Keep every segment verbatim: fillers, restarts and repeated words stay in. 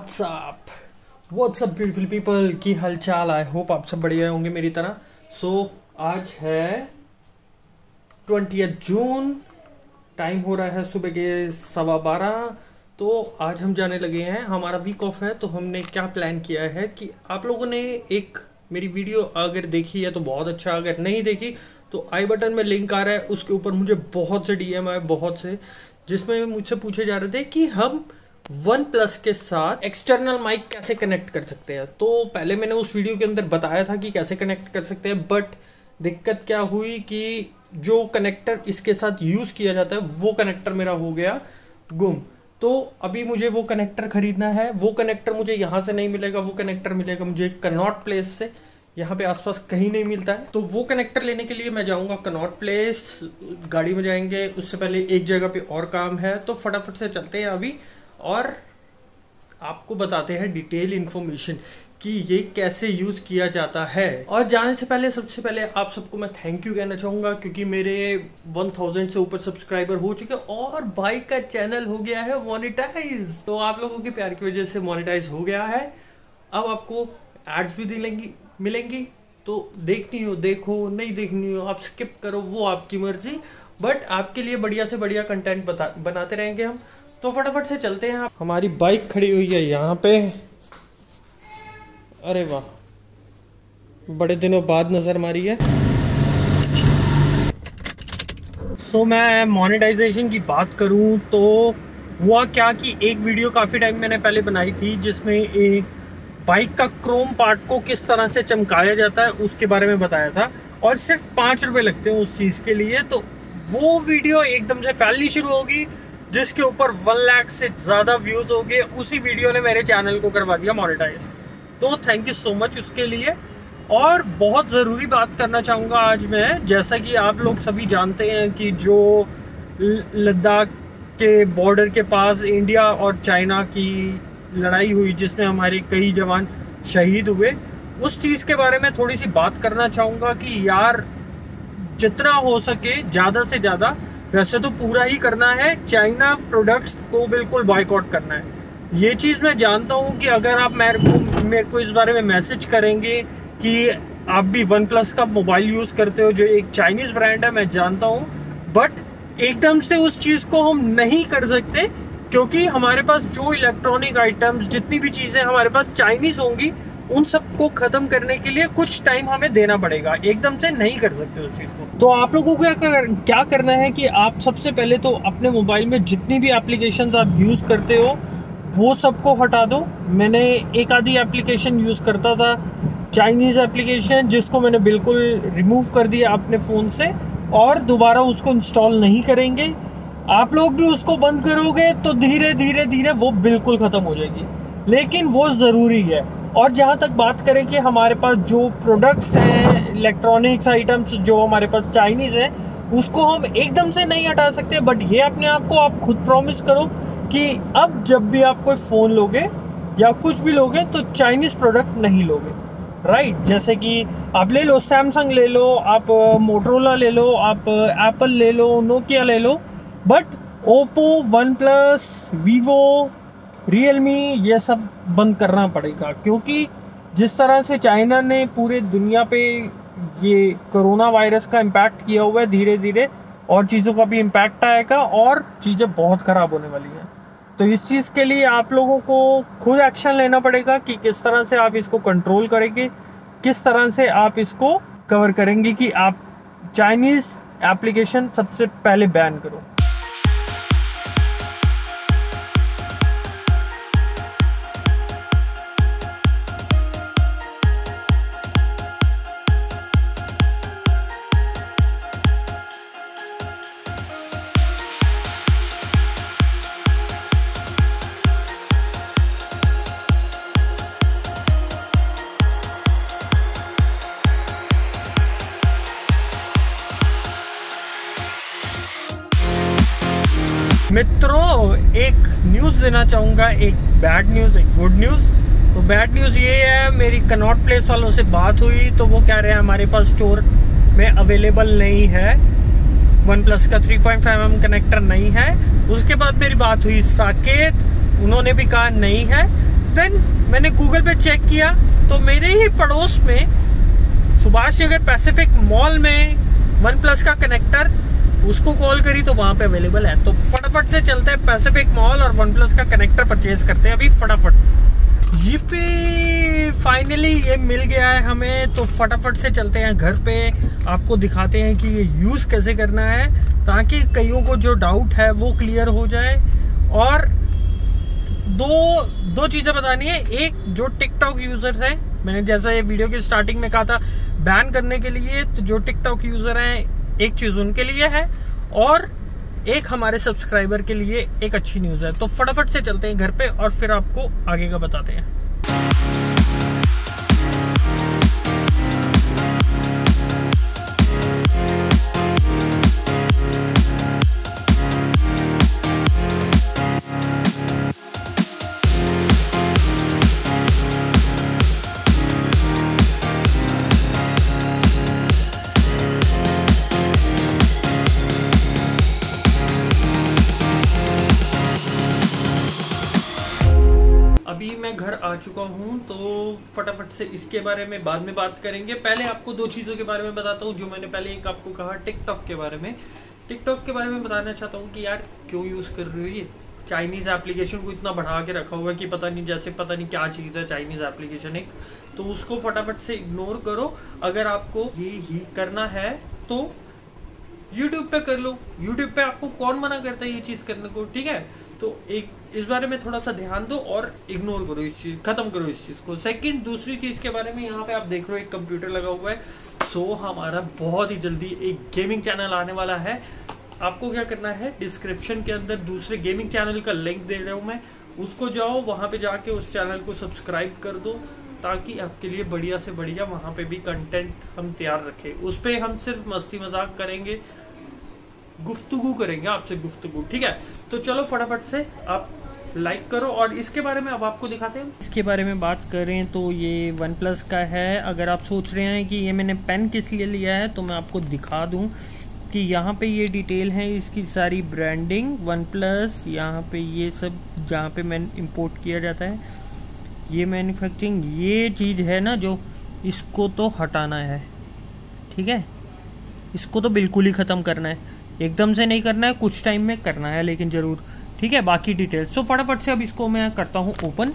WhatsApp WhatsApp beautiful people की हालचाल। I hope आप सब बढ़िया होंगे मेरी तरह। सो so, आज है ट्वेंटियथ जून, टाइम हो रहा है सुबह के सवा बारह। तो आज हम जाने लगे हैं, हमारा वीक ऑफ है। तो हमने क्या प्लान किया है कि आप लोगों ने एक मेरी वीडियो अगर देखी है तो बहुत अच्छा, अगर नहीं देखी तो आई बटन में लिंक आ रहा है, उसके ऊपर मुझे बहुत से डीएम आए, बहुत से, जिसमें मुझसे पूछे जा रहे थे कि हम वन प्लस के साथ एक्सटर्नल माइक कैसे कनेक्ट कर सकते हैं। तो पहले मैंने उस वीडियो के अंदर बताया था कि कैसे कनेक्ट कर सकते हैं, बट दिक्कत क्या हुई कि जो कनेक्टर इसके साथ यूज किया जाता है वो कनेक्टर मेरा हो गया गुम। तो अभी मुझे वो कनेक्टर खरीदना है। वो कनेक्टर मुझे यहाँ से नहीं मिलेगा, वो कनेक्टर मिलेगा मुझे कनॉट प्लेस से, यहाँ पे आसपास कहीं नहीं मिलता है। तो वो कनेक्टर लेने के लिए मैं जाऊँगा कनॉट प्लेस, गाड़ी में जाएंगे। उससे पहले एक जगह पे और काम है, तो फटाफट से चलते हैं अभी और आपको बताते हैं डिटेल इन्फॉर्मेशन कि ये कैसे यूज किया जाता है। और जाने से पहले सबसे पहले आप सबको मैं थैंक यू कहना चाहूंगा, क्योंकि मेरे वन थाउजेंड से ऊपर सब्सक्राइबर हो चुके और भाई का चैनल हो गया है मोनेटाइज। तो आप लोगों के प्यार की वजह से मोनेटाइज हो गया है। अब आपको एड्स भी मिलेंगी मिलेंगी तो देखनी हो देखो, नहीं देखनी हो आप स्किप करो, वो आपकी मर्जी। बट आपके लिए बढ़िया से बढ़िया कंटेंट बता बनाते रहेंगे हम। तो फटाफट से चलते हैं। हमारी बाइक खड़ी हुई है यहाँ पे। अरे वाह, बड़े दिनों बाद नजर मारी है। सो so, मैं मोनेटाइजेशन की बात करूँ तो हुआ क्या कि एक वीडियो काफ़ी टाइम मैंने पहले बनाई थी जिसमें एक बाइक का क्रोम पार्ट को किस तरह से चमकाया जाता है उसके बारे में बताया था, और सिर्फ पाँच रुपये लगते हैं उस चीज़ के लिए। तो वो वीडियो एकदम से फैलनी शुरू होगी, जिसके ऊपर वन लाख से ज़्यादा व्यूज़ हो गए। उसी वीडियो ने मेरे चैनल को करवा दिया मोनेटाइज। तो थैंक यू सो मच उसके लिए। और बहुत ज़रूरी बात करना चाहूँगा आज मैं, जैसा कि आप लोग सभी जानते हैं कि जो लद्दाख के बॉर्डर के पास इंडिया और चाइना की लड़ाई हुई जिसमें हमारे कई जवान शहीद हुए, उस चीज़ के बारे में थोड़ी सी बात करना चाहूँगा कि यार जितना हो सके ज़्यादा से ज़्यादा, वैसे तो पूरा ही करना है, चाइना प्रोडक्ट्स को बिल्कुल बॉयकॉट करना है। ये चीज़ मैं जानता हूँ कि अगर आप मेरे को मेरे को इस बारे में मैसेज करेंगे कि आप भी वन प्लस का मोबाइल यूज़ करते हो जो एक चाइनीज़ ब्रांड है, मैं जानता हूँ, बट एकदम से उस चीज़ को हम नहीं कर सकते, क्योंकि हमारे पास जो इलेक्ट्रॉनिक आइटम्स, जितनी भी चीज़ें हमारे पास चाइनीज़ होंगी, उन सबको ख़त्म करने के लिए कुछ टाइम हमें देना पड़ेगा। एकदम से नहीं कर सकते उस चीज़ को। तो आप लोगों को क्या कर, क्या करना है कि आप सबसे पहले तो अपने मोबाइल में जितनी भी एप्लीकेशंस आप यूज़ करते हो वो सबको हटा दो। मैंने एक आधी एप्लीकेशन यूज़ करता था, चाइनीज़ एप्लीकेशन, जिसको मैंने बिल्कुल रिमूव कर दिया अपने फ़ोन से, और दोबारा उसको इंस्टॉल नहीं करेंगे। आप लोग भी उसको बंद करोगे तो धीरे धीरे धीरे वो बिल्कुल ख़त्म हो जाएगी, लेकिन वो ज़रूरी है। और जहाँ तक बात करें कि हमारे पास जो प्रोडक्ट्स हैं, इलेक्ट्रॉनिक्स आइटम्स जो हमारे पास चाइनीज़ है, उसको हम एकदम से नहीं हटा सकते, बट ये अपने आप को आप खुद प्रॉमिस करो कि अब जब भी आप कोई फ़ोन लोगे या कुछ भी लोगे तो चाइनीज़ प्रोडक्ट नहीं लोगे, राइट। जैसे कि आप ले लो सैमसंग ले लो, आप मोटरोला ले लो, आप एप्पल ले लो, नोकिया ले लो, but Oppo, OnePlus, Vivo, Realme, ये सब बंद करना पड़ेगा। क्योंकि जिस तरह से चाइना ने पूरे दुनिया पे ये कोरोना वायरस का इम्पैक्ट किया हुआ है, धीरे धीरे और चीज़ों का भी इम्पैक्ट आएगा और चीज़ें बहुत ख़राब होने वाली हैं। तो इस चीज़ के लिए आप लोगों को खुद एक्शन लेना पड़ेगा कि किस तरह से आप इसको कंट्रोल करेंगे, किस तरह से आप इसको कवर करेंगे कि आप चाइनीज़ एप्लीकेशन सबसे पहले बैन करो। मित्रों, एक न्यूज़ देना चाहूँगा, एक बैड न्यूज़, एक गुड न्यूज़। तो बैड न्यूज़ ये है, मेरी कनॉट प्लेस वालों से बात हुई तो वो कह रहे हैं हमारे पास स्टोर में अवेलेबल नहीं है, वन प्लस का three point five M connector नहीं है। उसके बाद मेरी बात हुई साकेत, उन्होंने भी कहा नहीं है। देन मैंने गूगल पे चेक किया तो मेरे ही पड़ोस में सुभाष नगर पैसिफिक मॉल में वन प्लस का कनेक्टर, उसको कॉल करी तो वहां पे अवेलेबल है। तो फटाफट से चलते हैं पैसिफिक मॉल और वन प्लस का कनेक्टर परचेज करते हैं अभी फटाफट। ये पे फाइनली ये मिल गया है हमें, तो फटाफट से चलते हैं घर पे, आपको दिखाते हैं कि ये यूज कैसे करना है ताकि कईयों को जो डाउट है वो क्लियर हो जाए। और दो दो चीजें बतानी है। एक, जो टिकटॉक यूजर है, मैंने जैसे वीडियो की स्टार्टिंग में कहा था बैन करने के लिए, तो जो टिकटॉक यूजर हैं एक चीज उनके लिए है, और एक हमारे सब्सक्राइबर के लिए एक अच्छी न्यूज है। तो फटाफट से चलते हैं घर पे और फिर आपको आगे का बताते हैं। अभी मैं घर आ चुका हूँ, तो फटाफट से इसके बारे में बाद में बात करेंगे। पहले आपको दो चीज़ों के बारे में बताता हूँ जो मैंने पहले एक आपको कहा टिकटॉक के बारे में। टिकटॉक के बारे में बताना चाहता हूँ कि यार क्यों यूज़ कर रहे हो ये चाइनीज़ एप्लीकेशन को इतना बढ़ा के रखा हुआ है कि पता नहीं, जैसे पता नहीं क्या चीज़ है चाइनीज़ एप्लीकेशन एक, तो उसको फटाफट से इग्नोर करो। अगर आपको ये ही करना है तो यूट्यूब पे कर लो। यूट्यूब पे आपको कौन मना करता है ये चीज़ करने को, ठीक है? तो एक इस बारे में थोड़ा सा ध्यान दो और इग्नोर करो इस चीज, खत्म करो इस चीज को। सेकंड, दूसरी चीज के बारे में, यहाँ पे आप देख रहे हो एक कंप्यूटर लगा हुआ है। सो हमारा बहुत ही जल्दी एक गेमिंग चैनल आने वाला है। आपको क्या करना है, डिस्क्रिप्शन के अंदर दूसरे गेमिंग चैनल का लिंक दे रहा हूँ मैं, उसको जाओ, वहां पे जाके उस चैनल को सब्सक्राइब कर दो ताकि आपके लिए बढ़िया से बढ़िया वहां पे भी कंटेंट हम तैयार रखें। उस पर हम सिर्फ मस्ती मजाक करेंगे, गुफ्तगू करेंगे आपसे, गुफ्तगू, ठीक है? तो चलो फटाफट से आप लाइक करो और इसके बारे में अब आपको दिखाते हैं। इसके बारे में बात करें तो ये वन प्लस का है। अगर आप सोच रहे हैं कि ये मैंने पेन किस लिए लिया है तो मैं आपको दिखा दूं कि यहाँ पे ये डिटेल है इसकी सारी, ब्रांडिंग वन प्लस, यहाँ पे ये सब जहाँ पे मैन इंपोर्ट किया जाता है, ये मैन्युफैक्चरिंग, ये चीज़ है ना जो, इसको तो हटाना है, ठीक है? इसको तो बिल्कुल ही ख़त्म करना है, एकदम से नहीं करना है, कुछ टाइम में करना है लेकिन ज़रूर, ठीक है? बाकी डिटेल्स। तो फटाफट से अब इसको मैं करता हूँ ओपन।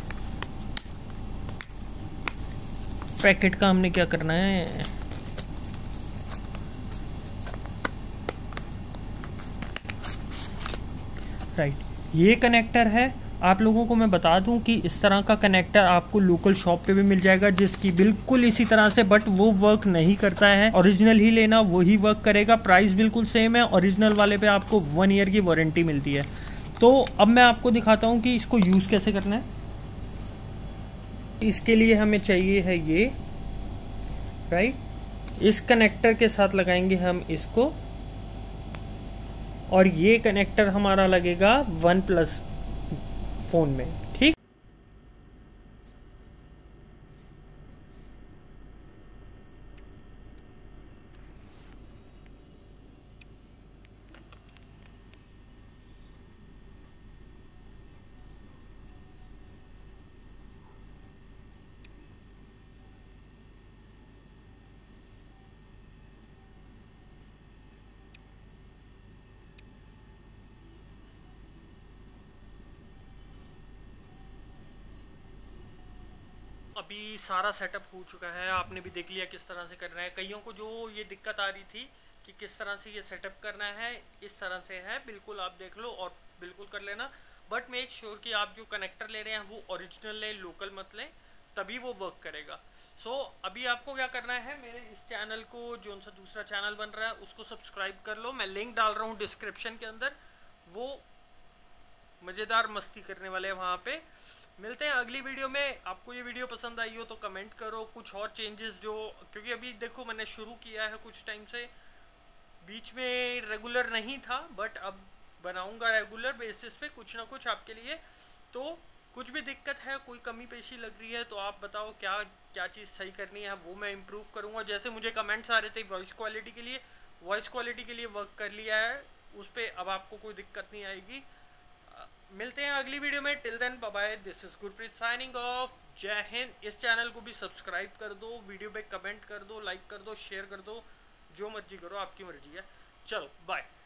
पैकेट का हमने क्या करना है, राइट, ये कनेक्टर है। आप लोगों को मैं बता दूं कि इस तरह का कनेक्टर आपको लोकल शॉप पे भी मिल जाएगा जिसकी बिल्कुल इसी तरह से, बट वो वर्क नहीं करता है। ओरिजिनल ही लेना, वही वर्क करेगा। प्राइस बिल्कुल सेम है। ओरिजिनल वाले पे आपको वन ईयर की वारंटी मिलती है। तो अब मैं आपको दिखाता हूँ कि इसको यूज़ कैसे करना है। इसके लिए हमें चाहिए है ये, राइट, इस कनेक्टर के साथ लगाएंगे हम इसको, और ये कनेक्टर हमारा लगेगा वन प्लस फोन में, ठीक? अभी सारा सेटअप हो चुका है, आपने भी देख लिया किस तरह से करना है। कईयों को जो ये दिक्कत आ रही थी कि किस तरह से ये सेटअप करना है, इस तरह से है, बिल्कुल आप देख लो और बिल्कुल कर लेना। बट मेक श्योर कि आप जो कनेक्टर ले रहे हैं वो ओरिजिनल लें, लोकल मत लें, तभी वो वर्क करेगा। सो so, अभी आपको क्या करना है, मेरे इस चैनल को, जो सा दूसरा चैनल बन रहा है उसको सब्सक्राइब कर लो। मैं लिंक डाल रहा हूँ डिस्क्रिप्शन के अंदर, वो मज़ेदार मस्ती करने वाले हैं वहाँ पे। मिलते हैं अगली वीडियो में। आपको ये वीडियो पसंद आई हो तो कमेंट करो कुछ और चेंजेस जो, क्योंकि अभी देखो मैंने शुरू किया है कुछ टाइम से, बीच में रेगुलर नहीं था, बट अब बनाऊंगा रेगुलर बेसिस पे कुछ ना कुछ आपके लिए। तो कुछ भी दिक्कत है, कोई कमी पेशी लग रही है तो आप बताओ क्या क्या चीज़ सही करनी है, वो मैं इम्प्रूव करूँगा। जैसे मुझे कमेंट्स आ रहे थे वॉइस क्वालिटी के लिए, वॉइस क्वालिटी के लिए वर्क कर लिया है उस पर, अब आपको कोई दिक्कत नहीं आएगी। मिलते हैं अगली वीडियो में। Till then bye bye, this is Gurpreet signing off. जय हिंद। इस चैनल को भी सब्सक्राइब कर दो, वीडियो पे कमेंट कर दो, लाइक कर दो, शेयर कर दो, जो मर्जी करो, आपकी मर्जी है। चलो बाय।